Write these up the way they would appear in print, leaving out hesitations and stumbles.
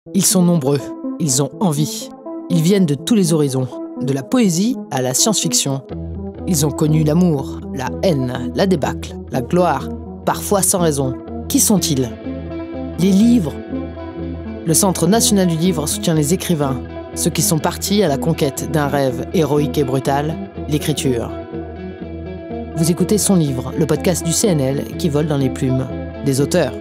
Ils sont nombreux, ils ont envie. Ils viennent de tous les horizons, de la poésie à la science-fiction. Ils ont connu l'amour, la haine, la débâcle, la gloire, parfois sans raison. Qui sont-ils? Les livres. Le Centre national du livre soutient les écrivains, ceux qui sont partis à la conquête d'un rêve héroïque et brutal, l'écriture. Vous écoutez Son livre, le podcast du CNL qui vole dans les plumes des auteurs.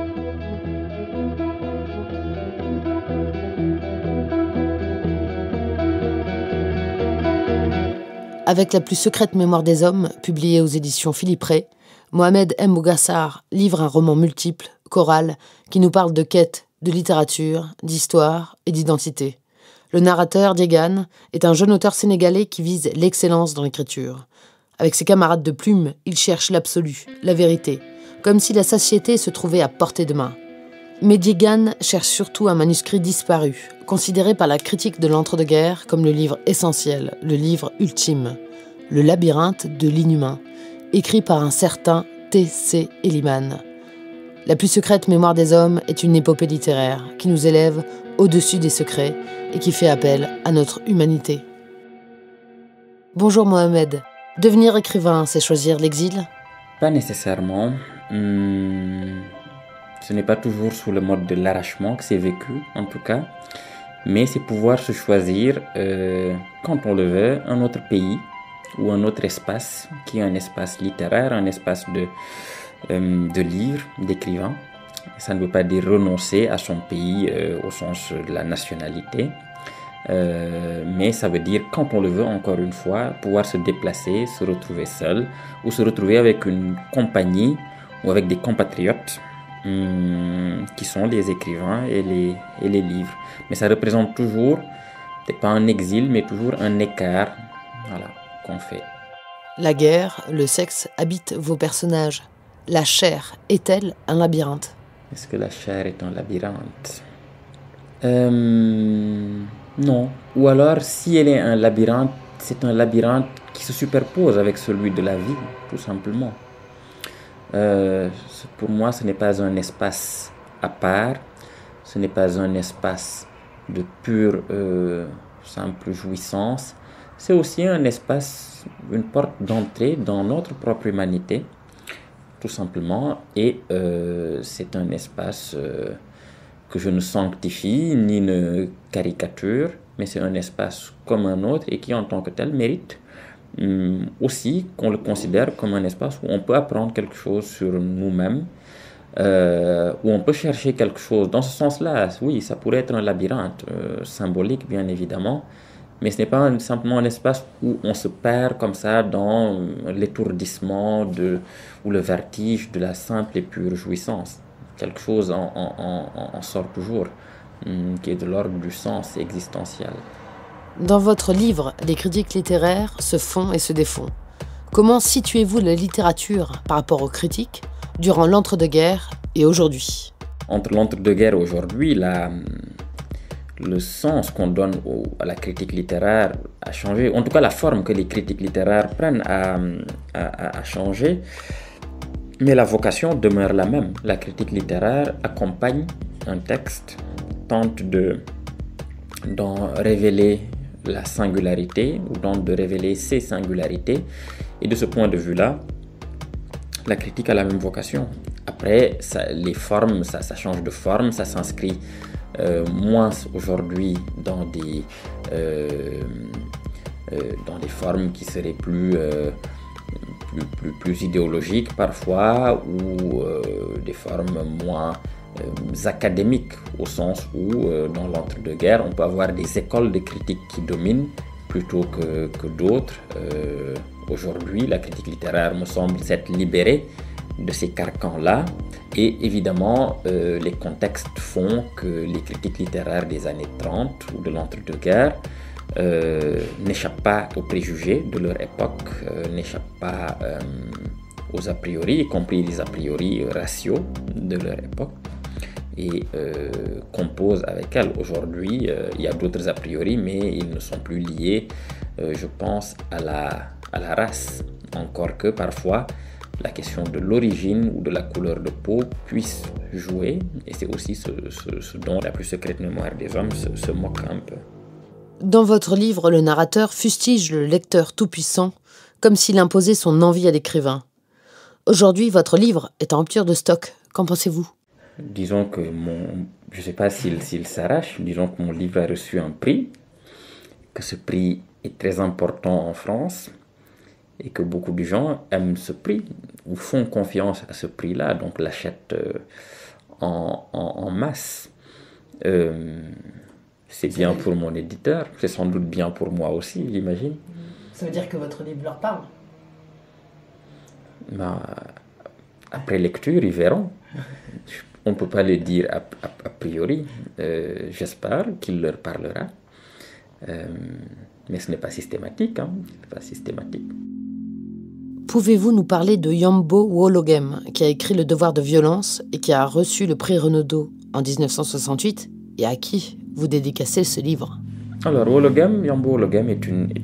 Avec la plus secrète mémoire des hommes, publiée aux éditions Philippe Ray, Mohamed M. Bougassar livre un roman multiple, choral, qui nous parle de quête, de littérature, d'histoire et d'identité. Le narrateur, Diegane, est un jeune auteur sénégalais qui vise l'excellence dans l'écriture. Avec ses camarades de plume, il cherche l'absolu, la vérité, comme si la satiété se trouvait à portée de main. Mais Diegane cherche surtout un manuscrit disparu, considéré par la critique de l'entre-deux-guerres comme le livre essentiel, le livre ultime, Le labyrinthe de l'inhumain, écrit par un certain T.C. Eliman. La plus secrète mémoire des hommes est une épopée littéraire qui nous élève au-dessus des secrets et qui fait appel à notre humanité. Bonjour Mohamed. Devenir écrivain, c'est choisir l'exil ? Pas nécessairement. Ce n'est pas toujours sous le mode de l'arrachement que c'est vécu, en tout cas. Mais c'est pouvoir se choisir, quand on le veut, un autre pays ou un autre espace, qui est un espace littéraire, un espace de livre, d'écrivain. Ça ne veut pas dire renoncer à son pays au sens de la nationalité. Mais ça veut dire, quand on le veut, encore une fois, pouvoir se déplacer, se retrouver seul, ou se retrouver avec une compagnie ou avec des compatriotes qui sont les écrivains et les livres. Mais ça représente toujours, peut-être pas un exil, mais toujours un écart, qu'on fait. La guerre, le sexe habitent vos personnages. La chair est-elle un labyrinthe ? Est-ce que la chair est un labyrinthe ? Non. Ou alors, si elle est un labyrinthe, c'est un labyrinthe qui se superpose avec celui de la vie, tout simplement. Pour moi, ce n'est pas un espace à part, ce n'est pas un espace de pure, simple jouissance. C'est aussi un espace, une porte d'entrée dans notre propre humanité, tout simplement. Et c'est un espace que je ne sanctifie ni ne caricature, mais c'est un espace comme un autre et qui, en tant que tel, mérite aussi qu'on le considère comme un espace où on peut apprendre quelque chose sur nous-mêmes, où on peut chercher quelque chose. Dans ce sens-là, oui, ça pourrait être un labyrinthe symbolique, bien évidemment, mais ce n'est pas simplement un espace où on se perd comme ça dans l'étourdissement ou le vertige de la simple et pure jouissance. Quelque chose en sort toujours, qui est de l'ordre du sens existentiel. Dans votre livre, les critiques littéraires se font et se défont. Comment situez-vous la littérature par rapport aux critiques durant l'entre-deux-guerres et aujourd'hui ? Entre l'entre-deux-guerres et aujourd'hui, le sens qu'on donne à la critique littéraire a changé. En tout cas, la forme que les critiques littéraires prennent a changé. Mais la vocation demeure la même. La critique littéraire accompagne un texte, tente d'en révéler la singularité ou tente de révéler ses singularités. Et de ce point de vue-là, la critique a la même vocation. Après, les formes, ça change de forme, ça s'inscrit moins aujourd'hui dans des formes qui seraient plus idéologiques parfois, ou des formes moins académiques, au sens où dans l'entre-deux-guerres on peut avoir des écoles de critique qui dominent plutôt que d'autres. Aujourd'hui, la critique littéraire me semble s'être libérée de ces carcans-là, et évidemment les contextes font que les critiques littéraires des années 30 ou de l'entre-deux-guerres n'échappent pas aux préjugés de leur époque, n'échappent pas aux a priori, y compris les a priori raciaux de leur époque, et composent avec elles. Aujourd'hui, il y a d'autres a priori, mais ils ne sont plus liés, je pense, à la race, encore que parfois la question de l'origine ou de la couleur de peau puisse jouer. Et c'est aussi ce dont la plus secrète mémoire des hommes se moque un peu. Dans votre livre, le narrateur fustige le lecteur tout-puissant, comme s'il imposait son envie à l'écrivain. Aujourd'hui, votre livre est en rupture de stock. Qu'en pensez-vous ? Disons que je ne sais pas s'il s'arrache, disons que mon livre a reçu un prix, que ce prix est très important en France et que beaucoup de gens aiment ce prix ou font confiance à ce prix-là, donc l'achètent en masse. C'est bien pour mon éditeur, c'est sans doute bien pour moi aussi, j'imagine. Ça veut dire que votre livre leur parle ? Après lecture, ils verront. On ne peut pas le dire a priori. J'espère qu'il leur parlera. Mais ce n'est pas systématique. Pas systématique. Pouvez-vous nous parler de Yambo Wologem, qui a écrit Le devoir de violence et qui a reçu le prix Renaudot en 1968, et à qui vous dédicacez ce livre ? Alors, Yambo Wologem est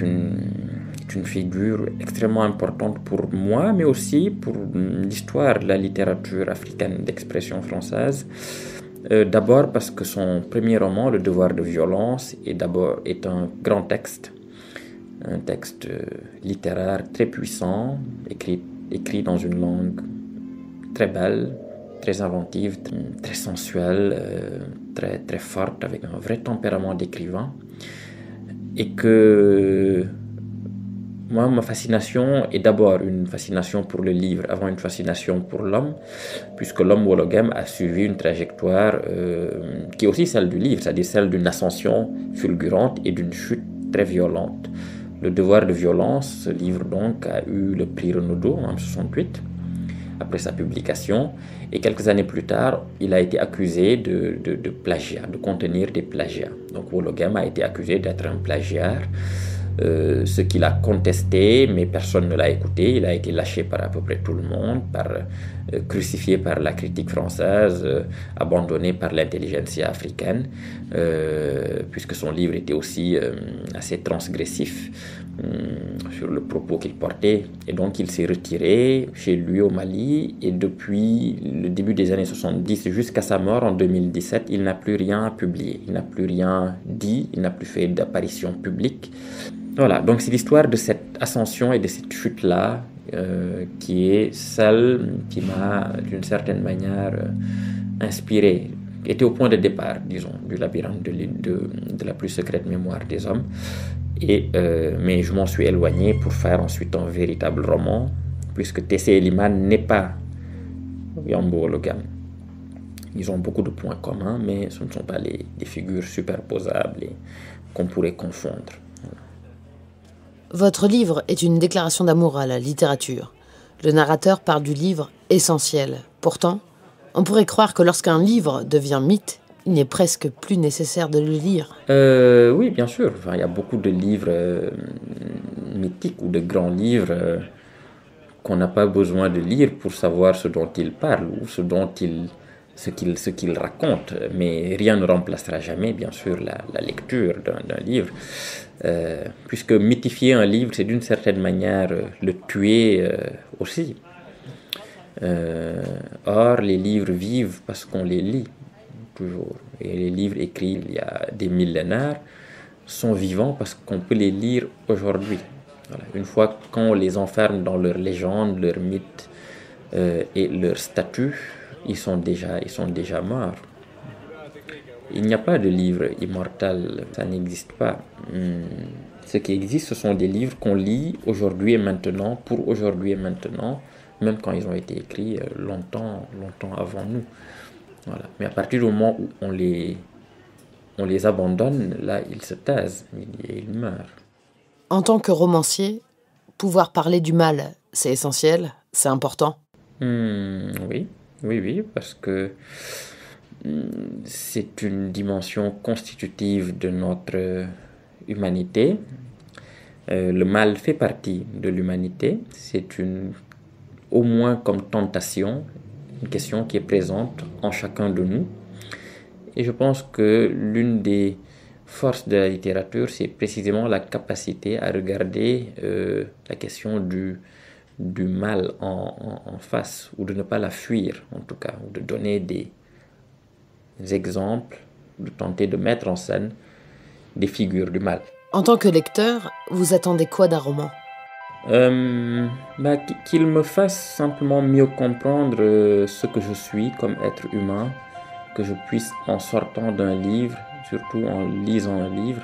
une figure extrêmement importante pour moi, mais aussi pour l'histoire de la littérature africaine d'expression française. D'abord parce que son premier roman, Le devoir de violence, est un grand texte, un texte littéraire très puissant, écrit dans une langue très belle, très inventive, très sensuelle, très, très forte, avec un vrai tempérament d'écrivain. Et que moi, ma fascination est d'abord une fascination pour le livre, avant une fascination pour l'homme, puisque l'homme Wologem a suivi une trajectoire qui est aussi celle du livre, c'est-à-dire celle d'une ascension fulgurante et d'une chute très violente. Le devoir de violence, ce livre donc a eu le prix Renaudot en 1968, après sa publication, et quelques années plus tard, il a été accusé de plagiat, de contenir des plagiats. Donc Wologem a été accusé d'être un plagiaire, ce qu'il a contesté, mais personne ne l'a écouté. Il a été lâché par à peu près tout le monde, crucifié par la critique française, abandonné par l'intelligentsia africaine, puisque son livre était aussi assez transgressif sur le propos qu'il portait. Et donc il s'est retiré chez lui au Mali, et depuis le début des années 70 jusqu'à sa mort en 2017, il n'a plus rien publié, il n'a plus rien dit, il n'a plus fait d'apparition publique. Voilà, donc c'est l'histoire de cette ascension et de cette chute-là qui est celle qui m'a, d'une certaine manière, inspiré, qui était au point de départ, disons, du labyrinthe de la plus secrète mémoire des hommes. Mais je m'en suis éloigné pour faire ensuite un véritable roman, puisque Tessé et Liman n'est pas Yambo Wologem. Ils ont beaucoup de points communs, mais ce ne sont pas des figures superposables et qu'on pourrait confondre. Votre livre est une déclaration d'amour à la littérature. Le narrateur parle du livre essentiel. Pourtant, on pourrait croire que lorsqu'un livre devient mythe, il n'est presque plus nécessaire de le lire. Oui, bien sûr. Enfin, il y a beaucoup de livres mythiques ou de grands livres qu'on n'a pas besoin de lire pour savoir ce dont ils parlent ou ce qu'ils racontent. Mais rien ne remplacera jamais, bien sûr, la lecture d'un livre. Puisque mythifier un livre, c'est d'une certaine manière le tuer aussi. Or, les livres vivent parce qu'on les lit, toujours. Et les livres écrits il y a des millénaires sont vivants parce qu'on peut les lire aujourd'hui. Voilà. Une fois qu'on les enferme dans leurs légendes, leurs mythes et leurs statuts, ils sont déjà morts. Il n'y a pas de livre immortel, ça n'existe pas. Ce qui existe, ce sont des livres qu'on lit aujourd'hui et maintenant, pour aujourd'hui et maintenant, même quand ils ont été écrits longtemps avant nous. Voilà. Mais à partir du moment où on les abandonne, là, ils se taisent, ils meurent. En tant que romancier, pouvoir parler du mal, c'est essentiel, c'est important. Oui, parce que c'est une dimension constitutive de notre humanité. Le mal fait partie de l'humanité. C'est au moins comme tentation, une question qui est présente en chacun de nous. Et je pense que l'une des forces de la littérature, c'est précisément la capacité à regarder la question du du mal en face, ou de ne pas la fuir en tout cas, ou de donner des exemples, de tenter de mettre en scène des figures du mal. En tant que lecteur, vous attendez quoi d'un roman ? Qu'il me fasse simplement mieux comprendre ce que je suis comme être humain, que je puisse, en sortant d'un livre, surtout en lisant un livre,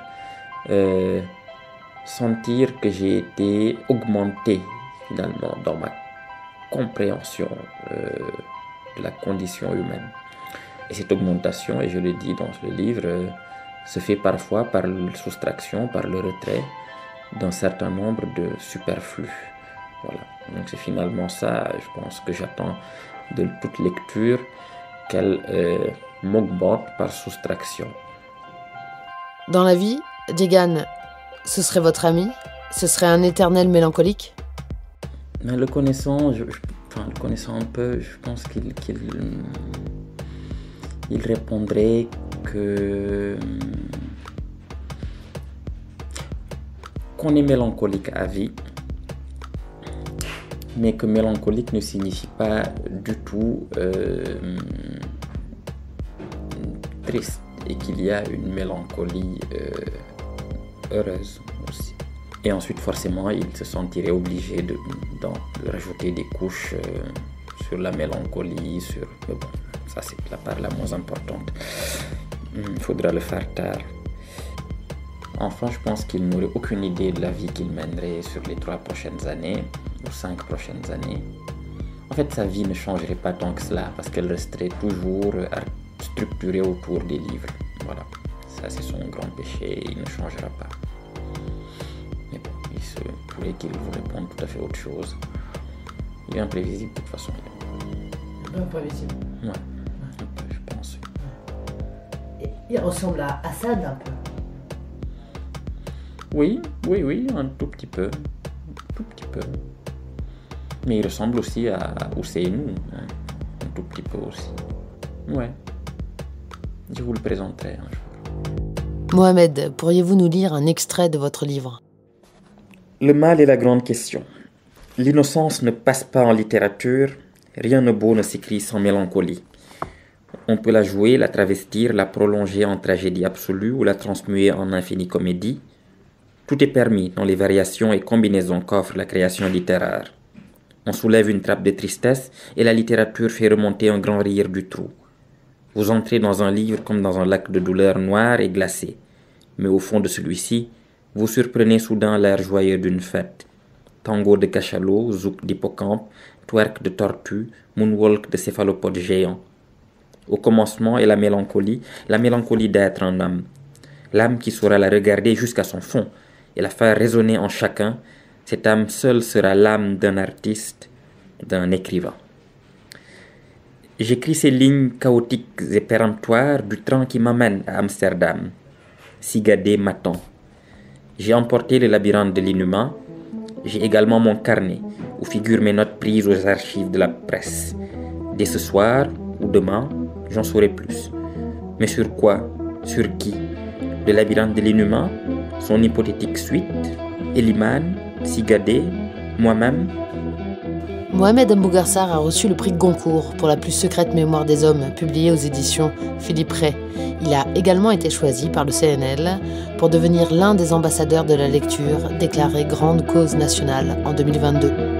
sentir que j'ai été augmenté finalement dans ma compréhension de la condition humaine. Et cette augmentation, et je le dis dans le livre, se fait parfois par la soustraction, par le retrait d'un certain nombre de superflus. Voilà. Donc c'est finalement ça, je pense, que j'attends de toute lecture, qu'elle m'augmente par soustraction. Dans la vie, Diégane, ce serait votre ami ? Ce serait un éternel mélancolique ? Mais le connaissant, le connaissant un peu, je pense qu'il répondrait qu'on est mélancolique à vie, mais que mélancolique ne signifie pas du tout triste, et qu'il y a une mélancolie heureuse aussi. Et ensuite, forcément, il se sentirait obligé de rajouter des couches sur la mélancolie, mais bon, ça c'est la part la moins importante. Il faudra le faire tard. Enfin, je pense qu'il n'aurait aucune idée de la vie qu'il mènerait sur les 3 prochaines années, ou 5 prochaines années. En fait, sa vie ne changerait pas tant que cela, parce qu'elle resterait toujours structurée autour des livres. Voilà, ça c'est son grand péché, il ne changera pas. Mais bon, il se pourrait qu'il vous réponde tout à fait autre chose. Il est imprévisible de toute façon. Imprévisible. Ouais, un peu, je pense. Il ressemble à Assad un peu. Oui, un tout petit peu. Mais il ressemble aussi à Ousseynou, hein, un tout petit peu aussi. Ouais, je vous le présenterai un jour. Mohamed, pourriez-vous nous lire un extrait de votre livre ? Le mal est la grande question. L'innocence ne passe pas en littérature, rien de beau ne s'écrit sans mélancolie. On peut la jouer, la travestir, la prolonger en tragédie absolue ou la transmuer en infinie comédie. Tout est permis dans les variations et combinaisons qu'offre la création littéraire. On soulève une trappe de tristesse et la littérature fait remonter un grand rire du trou. Vous entrez dans un livre comme dans un lac de douleur noir et glacé. Mais au fond de celui-ci, vous surprenez soudain l'air joyeux d'une fête. Tango de cachalot, zouk d'hippocampe, twerk de tortue, moonwalk de céphalopodes géants. Au commencement est la mélancolie d'être en âme. L'âme qui saura la regarder jusqu'à son fond et la faire résonner en chacun, cette âme seule sera l'âme d'un artiste, d'un écrivain. J'écris ces lignes chaotiques et péremptoires du train qui m'amène à Amsterdam. Sigadé m'attend. J'ai emporté le labyrinthe de l'inhumain. J'ai également mon carnet où figurent mes notes prises aux archives de la presse. Dès ce soir ou demain, j'en saurai plus. Mais sur quoi? Sur qui? Le labyrinthe de l'inhumain? Son hypothétique suite? Eliman? Sigadé? Moi-même? Mohamed Mbougarsar a reçu le prix Goncourt pour la plus secrète mémoire des hommes, publié aux éditions Philippe Ray. Il a également été choisi par le CNL pour devenir l'un des ambassadeurs de la lecture, déclaré grande cause nationale en 2022.